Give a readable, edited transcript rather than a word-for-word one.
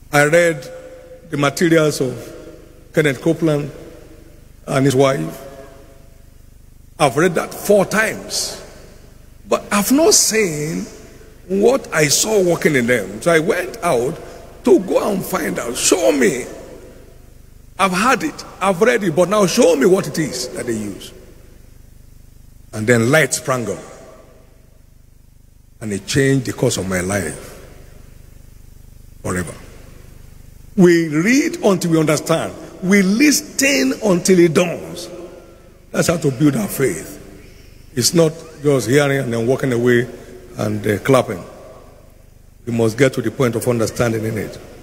I read the materials of Kenneth Copeland and his wife. I've read that 4 times. But I've not seen what I saw working in them. So I went out to go and find out. Show me. I've had it. I've read it. But now show me what it is that they use. And then light sprang up. And it changed the course of my life forever. We read until we understand. We listen until it dawns. That's how to build our faith. It's not just hearing and then walking away and clapping. We must get to the point of understanding in it.